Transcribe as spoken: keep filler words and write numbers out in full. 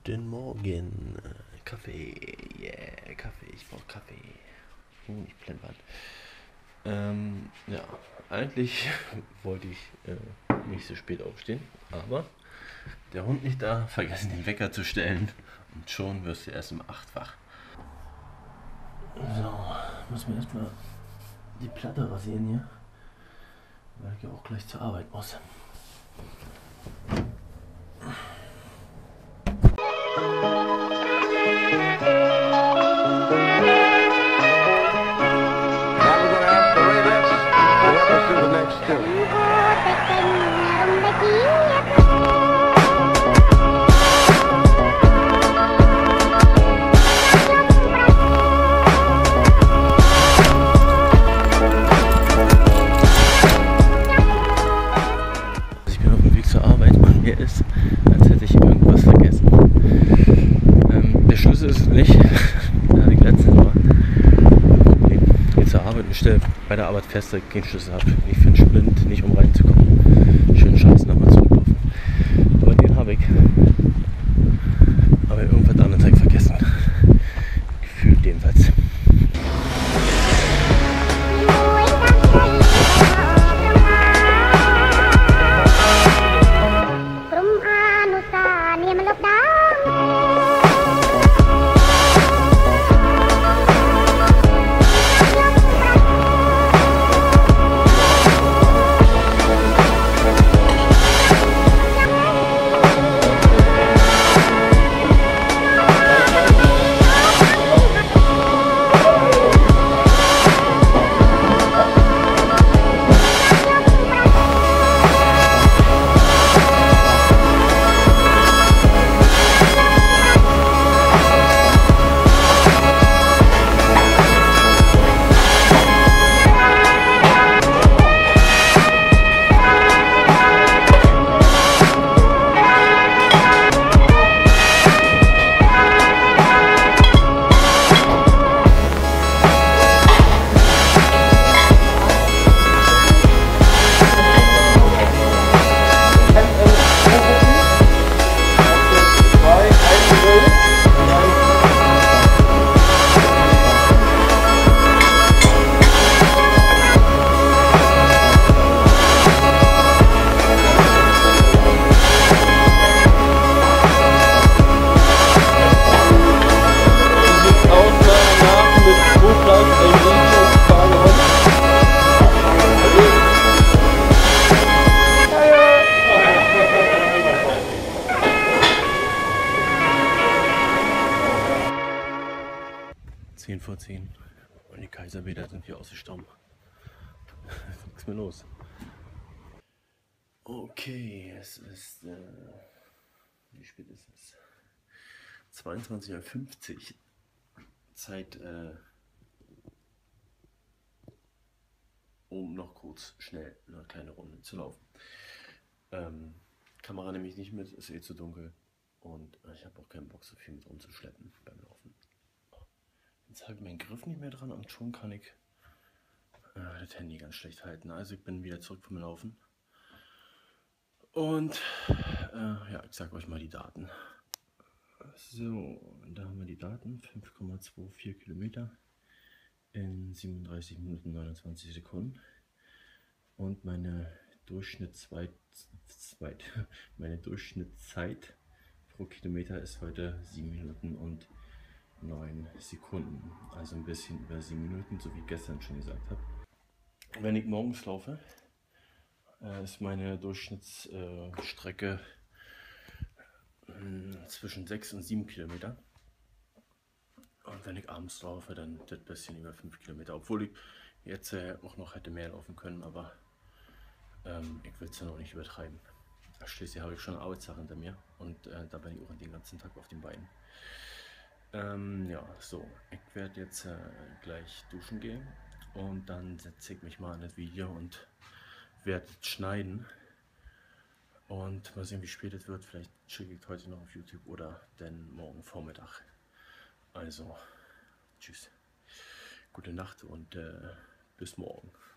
Guten Morgen. Kaffee. Yeah, Kaffee. Ich brauche Kaffee. Honigplempern. Ähm, ja, eigentlich wollte ich äh, nicht so spät aufstehen, aber der Hund nicht da, vergessen den Wecker zu stellen und schon wirst du erst um acht wach. So, muss mir erstmal die Platte rasieren hier, weil ich ja auch gleich zur Arbeit muss. Ich bin auf dem Weg zur Arbeit und mir ist, als hätte ich irgendwas vergessen. Ähm, der Schlüssel ist es nicht, da hatte ich letztens mal. Ich gehe zur Arbeit und stelle bei der Arbeit fest, dass ich keinen Schlüssel habe. Ich finde Sprint nicht, um reinzukommen. Schön scheiße, nochmal zurücklaufen. Aber den habe ich. Aber irgendwas anderes habe ich vergessen. Gefühlt jedenfalls. zehn vor zehn und die Kaiserbäder sind hier ausgestorben. Was ist mir los? Okay, es ist, äh, wie spät ist es? zweiundzwanzig Uhr fünfzig. Zeit, äh, um noch kurz schnell eine kleine Runde zu laufen. Ähm, Kamera nehme ich nicht mit, ist eh zu dunkel und ich habe auch keinen Bock, so viel mit rumzuschleppen beim Laufen. Jetzt habe ich meinen Griff nicht mehr dran und schon kann ich äh, das Handy ganz schlecht halten. Also ich bin wieder zurück vom Laufen. Und äh, ja, ich sage euch mal die Daten. So, da haben wir die Daten. fünf Komma vierundzwanzig Kilometer in siebenunddreißig Minuten neunundzwanzig Sekunden. Und meine Durchschnittszeit, zweit, meine Durchschnittszeit pro Kilometer ist heute sieben Minuten und neun Sekunden, also ein bisschen über sieben Minuten, so wie ich gestern schon gesagt habe. Wenn ich morgens laufe, äh, ist meine Durchschnittsstrecke äh, zwischen sechs und sieben Kilometer. Und wenn ich abends laufe, dann das bisschen über fünf Kilometer, obwohl ich jetzt äh, auch noch hätte mehr laufen können, aber ähm, ich will es ja noch nicht übertreiben. Schließlich habe ich schon eine Arbeitssache hinter mir und äh, da bin ich auch den ganzen Tag auf den Beinen. Ähm, ja, so, ich werde jetzt äh, gleich duschen gehen und dann setze ich mich mal an das Video und werde schneiden und mal sehen, wie spät es wird. Vielleicht schicke ich heute noch auf YouTube oder dann morgen Vormittag. Also, tschüss, gute Nacht und äh, bis morgen.